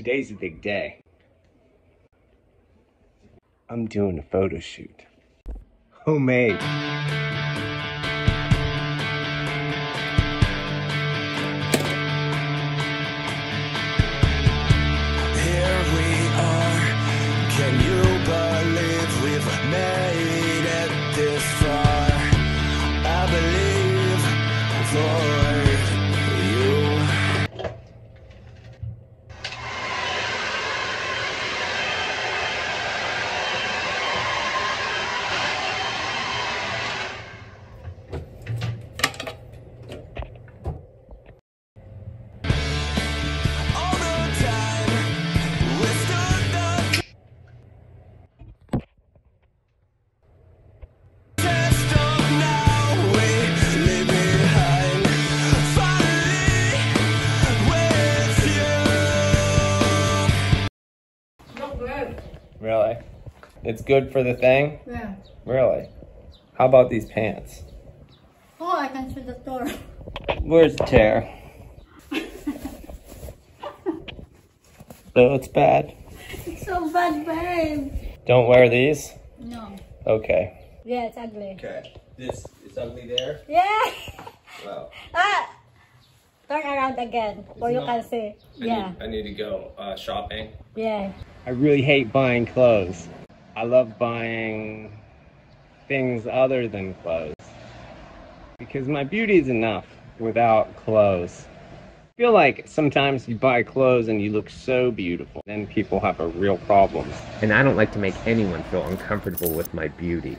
Today's a big day. I'm doing a photo shoot. Homemade. Here we are. Can you believe we've made it this far? I believe for you. Really? It's good for the thing? Yeah. Really? How about these pants? Oh, I can see the door. Where's the tear? So it's bad. It's so bad, babe. Don't wear these? No. Okay. Yeah, it's ugly. Okay. This is ugly there? Yeah. Wow. Ah! Turn around again, or you can see. Yeah. I need to go shopping. Yeah. I really hate buying clothes. I love buying things other than clothes. Because my beauty is enough without clothes. I feel like sometimes you buy clothes and you look so beautiful, then people have a real problem. And I don't like to make anyone feel uncomfortable with my beauty.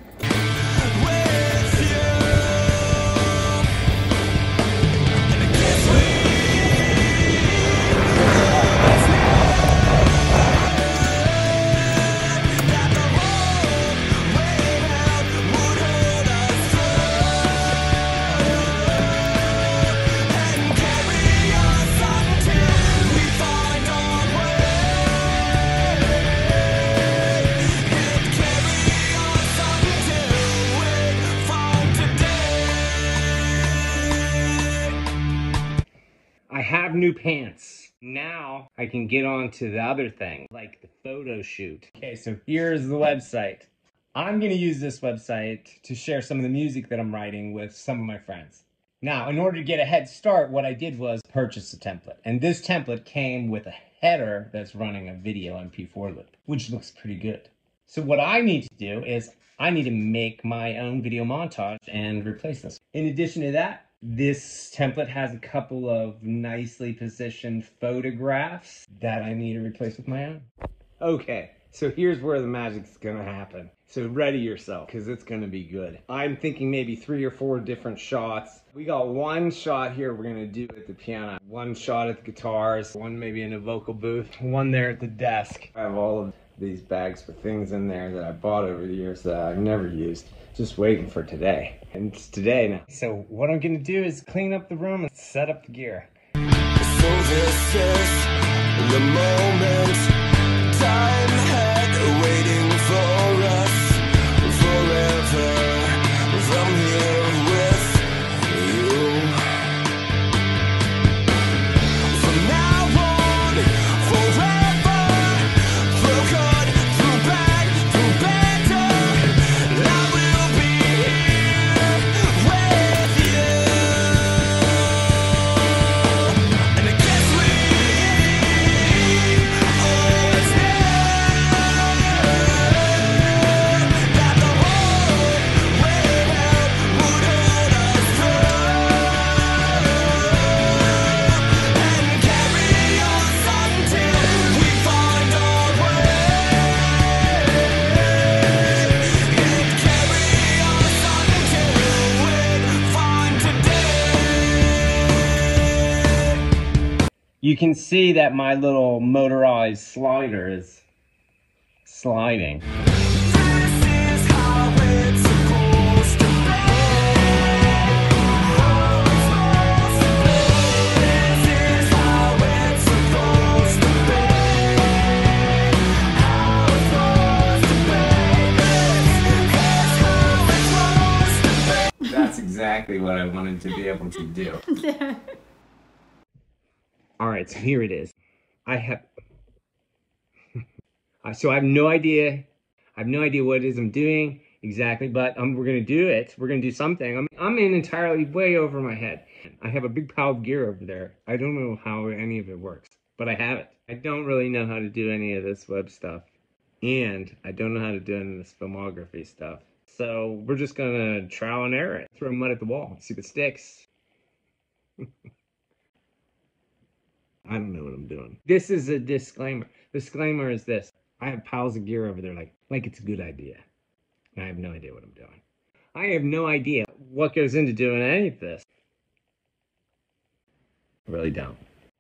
I have new pants. Now I can get on to the other thing, like the photo shoot. Okay, so here's the website. I'm gonna use this website to share some of the music that I'm writing with some of my friends. Now, in order to get a head start, what I did was purchase a template. And this template came with a header that's running a video MP4 loop, which looks pretty good. So what I need to do is I need to make my own video montage and replace this. In addition to that, this template has a couple of nicely positioned photographs that I need to replace with my own. Okay, so here's where the magic's gonna happen. So ready yourself, because it's gonna be good. I'm thinking maybe 3 or 4 different shots. We got one shot here we're gonna do at the piano, one shot at the guitars, one maybe in a vocal booth, one there at the desk. I have all of these bags with things in there that I bought over the years that I've never used. Just waiting for today. And it's today now. So what I'm gonna do is clean up the room and set up the gear. So this is the moment, time had waiting for us forever. From here with you. From now on, forever. Through good, through bad, through better, I will be here with you. And I guess we always knew that the whole way out would hold us through and carry us until we find our way. And carry us until we find today. You can see that my little motorized slider is sliding. This is how it's supposed to be. This is how it's supposed to be. How it's supposed to be. This is how it's supposed to be. That's exactly what I wanted to be able to do. All right, so here it is. I have So I have no idea. I have no idea what it is I'm doing exactly, but we're gonna do it. We're gonna do something. I'm in entirely way over my head. I have a big pile of gear over there. I don't know how any of it works, but I have it. I don't really know how to do any of this web stuff, and I don't know how to do any of this filmography stuff. So we're just gonna trial and error it. Throw mud at the wall, see what sticks. I don't know what I'm doing. This is a disclaimer. Disclaimer is this. I have piles of gear over there like it's a good idea. And I have no idea what I'm doing. I have no idea what goes into doing any of this. I really don't.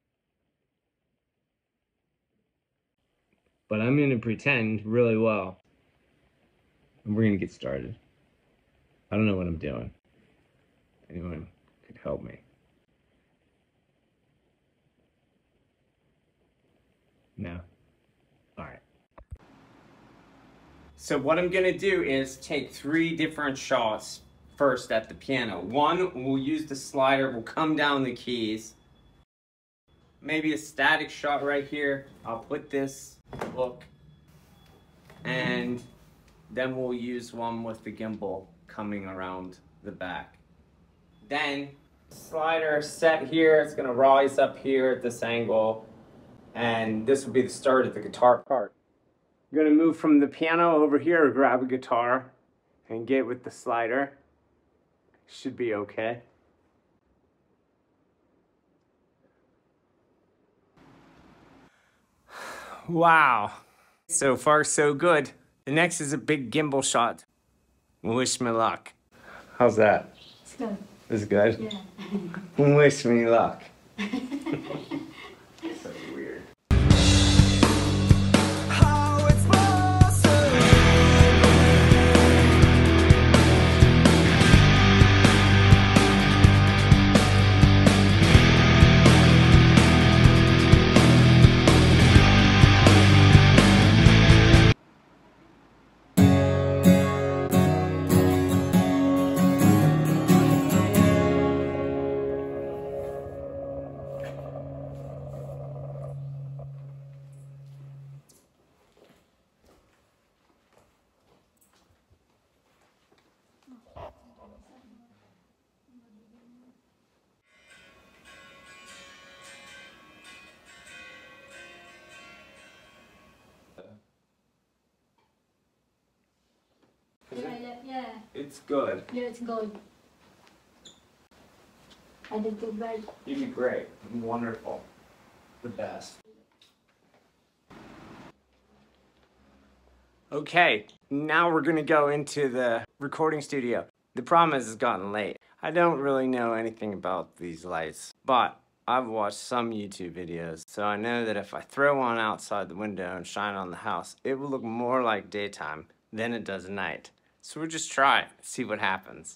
But I'm gonna pretend really well. And we're gonna get started. I don't know what I'm doing. Anyone could help me. No? Alright. So what I'm gonna do is take 3 different shots first at the piano. One, we'll use the slider, we'll come down the keys. Maybe a static shot right here. I'll put this look. And then we'll use one with the gimbal coming around the back. Then, slider set here, it's gonna rise up here at this angle. And this will be the start of the guitar part. I'm gonna move from the piano over here, grab a guitar, and get with the slider. Should be okay. Wow. So far, so good. The next is a big gimbal shot. Wish me luck. How's that? It's good. Is it good? Yeah. Wish me luck. So weird. How it's possible. Yeah. It's good. Yeah, it's good. I did too bad. You did great. Wonderful. The best. Okay, now we're gonna go into the recording studio. The problem is it's gotten late. I don't really know anything about these lights, but I've watched some YouTube videos, so I know that if I throw one outside the window and shine on the house, it will look more like daytime than it does night. So we'll just try it, see what happens.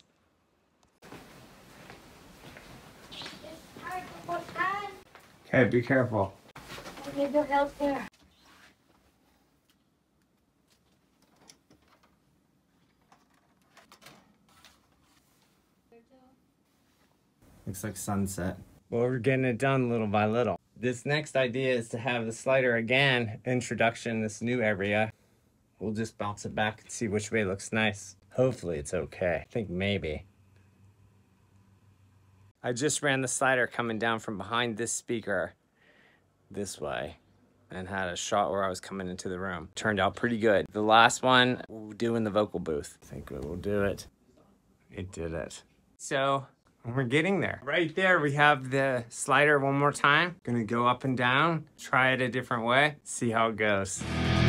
Okay, be careful. I need your help there. Looks like sunset. Well, we're getting it done little by little. This next idea is to have the slider again, introduction, this new area. We'll just bounce it back and see which way looks nice. Hopefully it's okay. I think maybe. I just ran the slider coming down from behind this speaker this way and had a shot where I was coming into the room. Turned out pretty good. The last one we'll do in the vocal booth. I think we'll do it. It did it. So we're getting there. Right there we have the slider one more time. Gonna go up and down, try it a different way, see how it goes.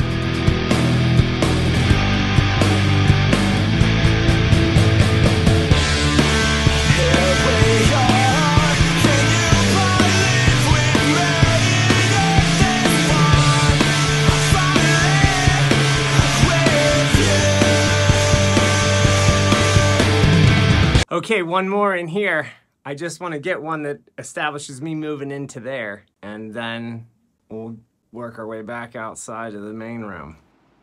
Okay, one more in here. I just want to get one that establishes me moving into there, and then we'll work our way back outside of the main room.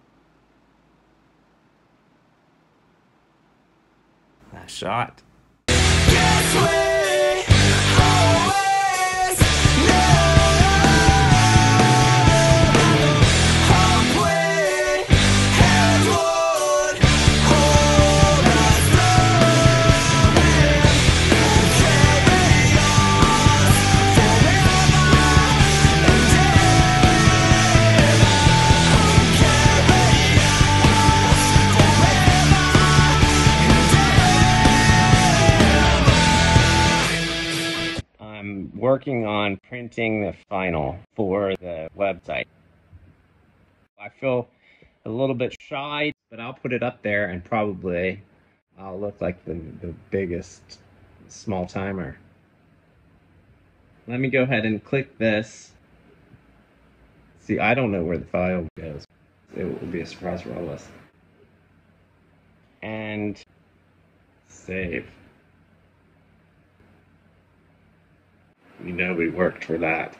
That shot. Guess we always know hope we I'm working on printing the final for the website. I feel a little bit shy, but I'll put it up there and probably I'll look like the biggest small timer. Let me go ahead and click this. See, I don't know where the file goes. It will be a surprise for all of us. And save. You know we worked for that.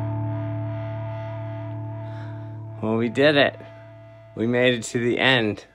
Well, we did it. We made it to the end.